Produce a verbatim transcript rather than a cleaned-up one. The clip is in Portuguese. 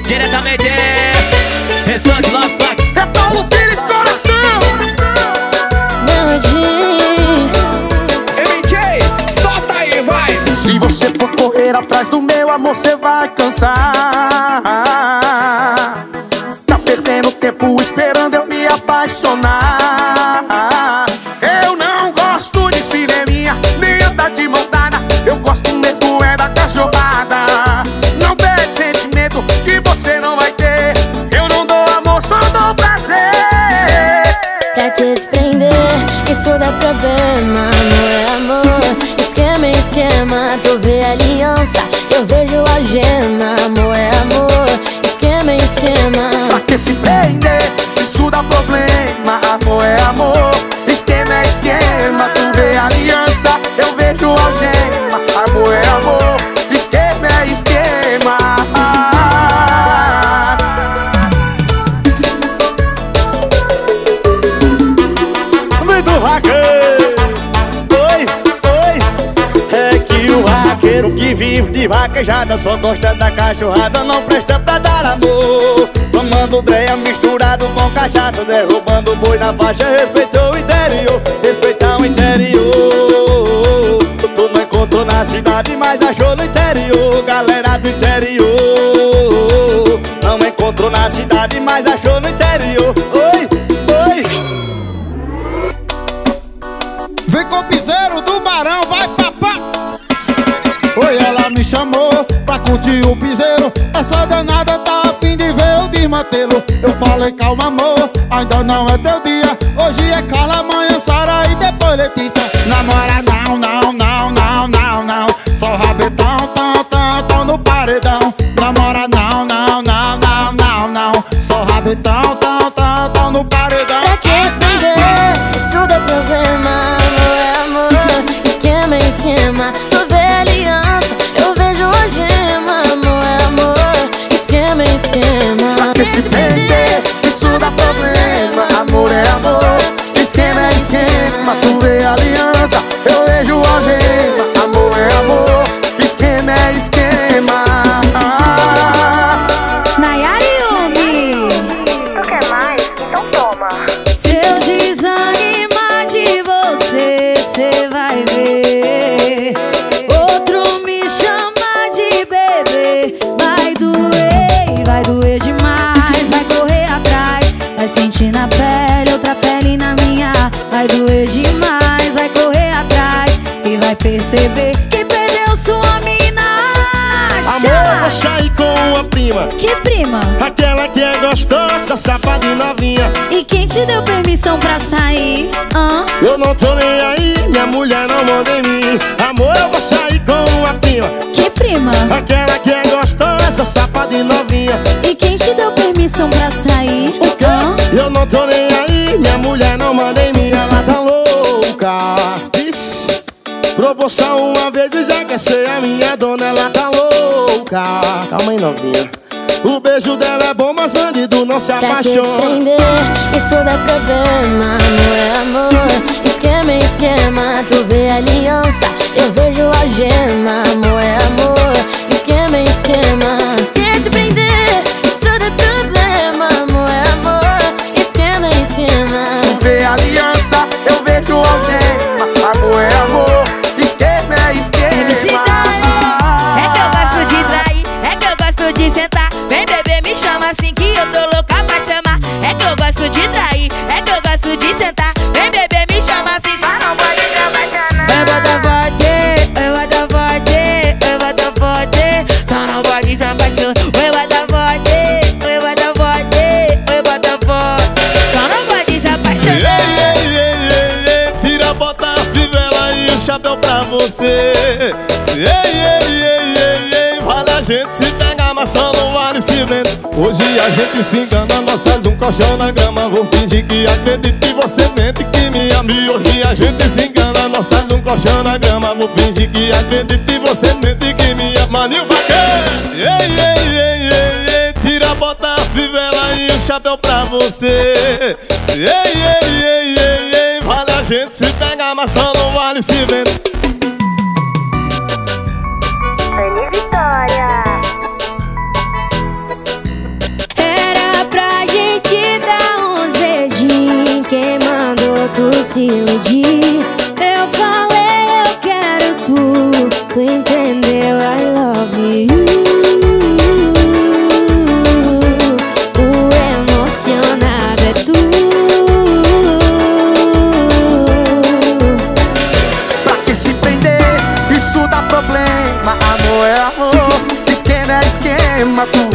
Diretamente Restante Love Funk. É Paulo Pires, coração. M J, solta aí, vai. Se você for correr atrás do meu amor, você vai cansar. Tá perdendo tempo esperando eu me apaixonar. Eu não gosto de cineminha, nem andar de mãos dadas. Eu gosto mesmo é da cachorrada. Não perde sentimento que você não vai ter. Eu não dou amor, só dou prazer. Pra que se prender? Isso dá problema, não é amor. Esquema é esquema, tu vê aliança, eu vejo algema. Amor é amor, esquema é esquema. Pra que se prender? Isso dá problema. Amor é amor, esquema é esquema, tu vê aliança, eu vejo algema. Amor é amor, esquema é esquema. Oi, oi. É que o vaqueiro que vive de vaquejada só gosta da cachorrada, não presta pra dar amor. Tomando dreia misturado com cachaça, derrubando boi na faixa. Respeitou o interior, respeitar o interior. Tu não encontrou na cidade, mas achou no interior. Galera do interior, não encontrou na cidade, mas achou no interior. Oi, oi. Vem com o piseiro do Barão, vai papá. Oi, ela me chamou pra curtir o piseiro. Essa danada tá a fim de ver o desmantelo. Eu falei, calma amor, ainda não é teu dia. Hoje é Carla, amanhã Sara e depois Letícia. Namora não, não, não, não, não, não. Só rabetão, tão, tão, tão no paredão. Namora não, não, não, não, não, não. Só rabetão, tão, tão, tão no paredão. Pra que se prender? Isso dá problema. Amor é amor, esquema é esquema, tu vê aliança, eu vejo algema. Amor é amor, esquema é esquema. Pra que se prender? Isso dá problema. Amor é amor, esquema é esquema, tu vê aliança, eu vejo algema. Amor é amor, esquema é esquema. Nayara e Yumi. Tu quer mais? Então toma. Se eu desanimar de você, cê vai ver outro me chamar de bebê. Vai doer, vai doer demais. Vai correr atrás, vai sentir na pele, outra pele na minha. Vai doer demais, vai correr atrás e vai perceber que perdeu sua mina. Amor, eu vou sair com a prima. Que prima? Aquela que é gostosa, safada e novinha. E quem te deu permissão pra sair? Hã? Eu não tô nem aí, minha mulher não manda em mim. Amor, eu vou sair com a prima. Que prima? Aquela que é gostosa, safada e novinha. E quem te deu permissão pra sair? O quê? Hã? Eu não tô nem aí, minha mulher não manda em mim. Ela tá louca. Vixe. Promoção uma vez e já quer ser a minha dona. Ela tá louca. Calma aí, novinha. O beijo dela é bom, mas bandido não se Pra que se apaixona. prender? Isso dá problema. Amor é amor, esquema é esquema, tu vê aliança, eu vejo algema. Amor é amor, esquema é esquema. Que se prender? Isso dá problema. Amor é amor, esquema é esquema. Tu vê aliança, eu vejo algema. Amor é amor, esquema é esquema. É que eu gosto de trair, é que eu gosto de sentar. Vem bebê, me chama assim que eu tô louca pra te amar. É que eu gosto de trair, é que eu gosto de sentar. Vem bebê, me chama assim, só não pode trabalhar. Eu boto forte, eu boto forte, eu boto forte. Só não pode se apaixonar. Eu boto forte, eu boto forte, eu boto forte. Só não pode se apaixonar. Ei, ei, ei, ei, ei, tira, bota a fivela e o chapéu pra você. Ei, ei, ei, ei, ei, vale a gente se pegar, mas só não vale se vender. Hoje a gente se engana, nós faz um colchão na grama. Vou fingir que acredito e você mente que me ama. E hoje a gente se engana, nós faz um colchão na grama. Vou fingir que acredito e você mente que me ama. Nil Vaqueiro. Ei, ei, ei, ei, ei, tira, bota a fivela e o chapéu pra você. Ei, ei, ei, ei, ei, vale a gente se pegar, mas só não vale se vender. Feliz Vitória. se iludir. Eu falei eu quero tu, tu entendeu, I love you. O emocionado é tu. Pra que se prender? Isso dá problema. Amor é amor, esquema é esquema. Tu